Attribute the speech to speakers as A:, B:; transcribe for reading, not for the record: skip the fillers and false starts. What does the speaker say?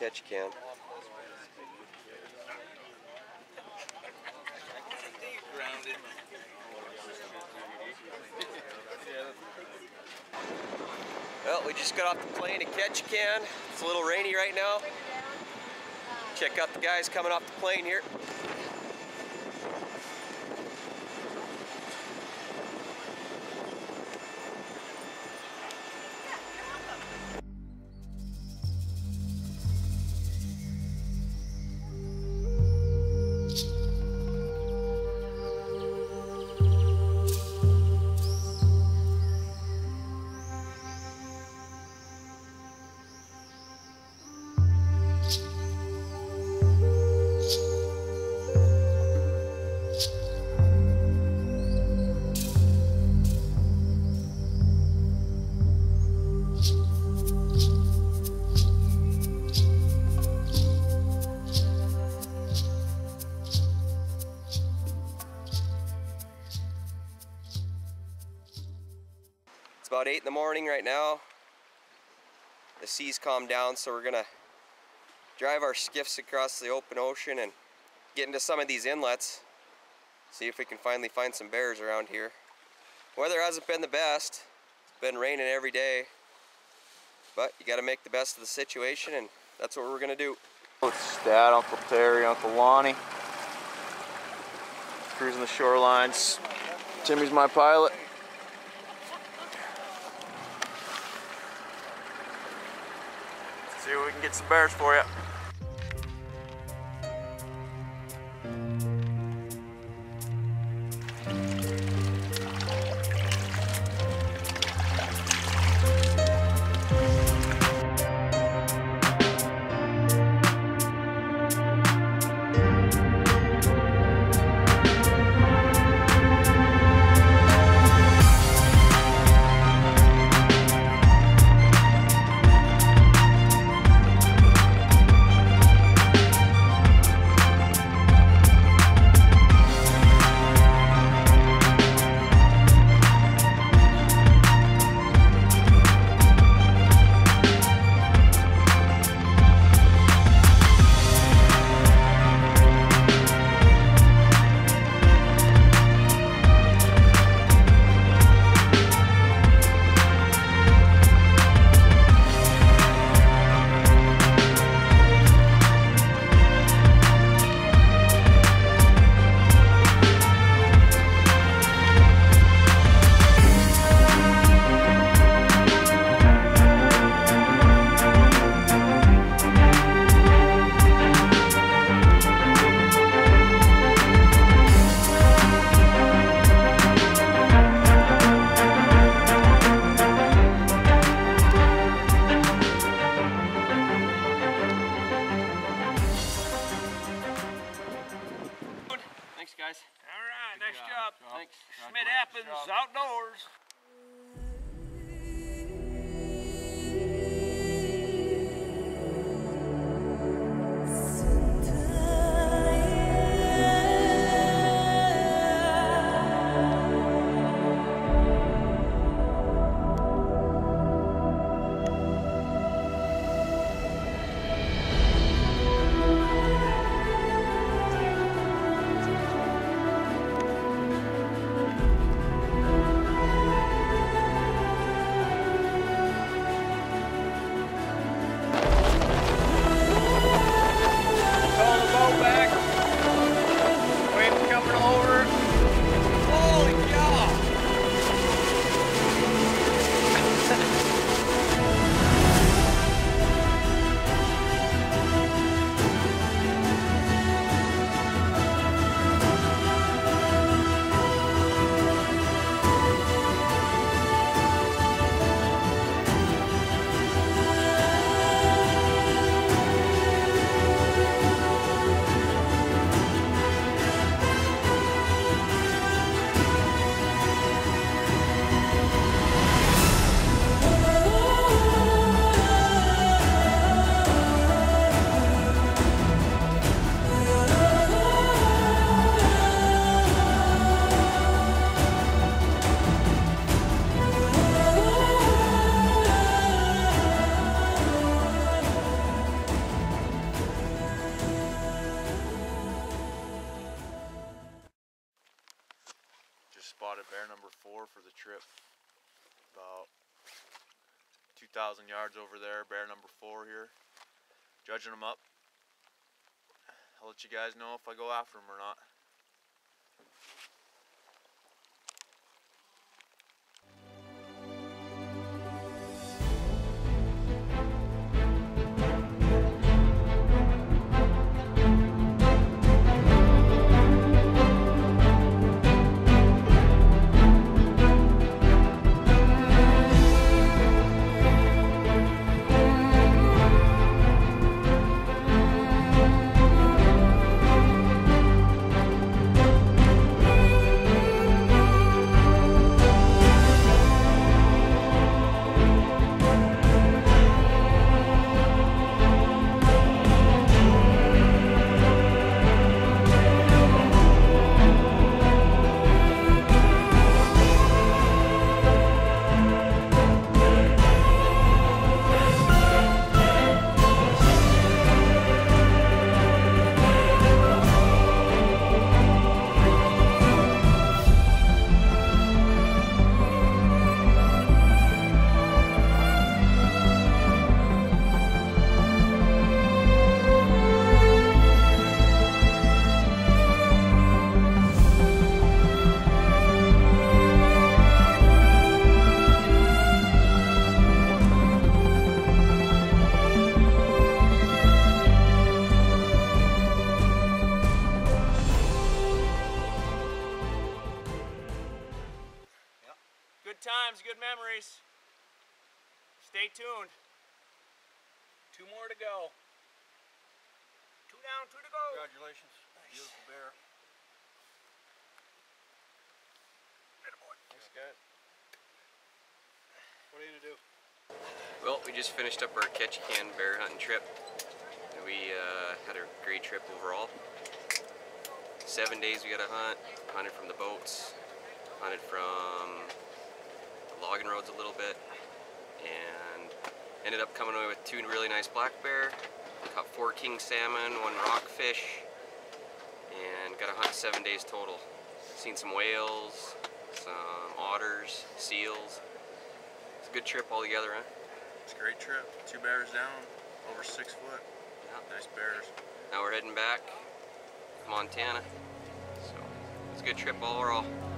A: catch you can. Well, we just got off the plane at Ketchikan. It's a little rainy right now. Check out the guys coming off the plane here. About 8 in the morning right now. The sea's calmed down, so we're gonna drive our skiffs across the open ocean and get into some of these inlets, see if we can finally find some bears around here. Weather hasn't been the best. It's been raining every day, but you got to make the best of the situation, and that's what we're gonna do.
B: It's Dad, Uncle Terry, Uncle Lonnie, cruising the shorelines. Timmy's my pilot. See if we can get some bears for you.
C: Nice job. Thanks. Schmidt Outdoors.
B: spotted bear number 4 for the trip. About 2,000 yards over there, bear number 4 here. Judging them up. I'll let you guys know if I go after them or not.
C: Good times, good memories. Stay tuned. 2 more to go. 2 down, 2 to go.
D: Congratulations. Nice. Beautiful bear.
C: Thanks, guys.
D: What are you gonna do?
A: Well, we just finished up our catch-a-can bear hunting trip. We had a great trip overall. 7 days we got to hunt, hunted from the boats, hunted from the logging roads a little bit, and ended up coming away with 2 really nice black bear, caught 4 king salmon, 1 rockfish, and got to hunt 7 days total. Seen some whales, some otters, seals. It's a good trip altogether, huh?
B: It's a great trip. 2 bears down, over 6 foot.
A: Yeah.
B: Nice bears.
A: Now we're heading back to Montana. So it's a good trip all overall.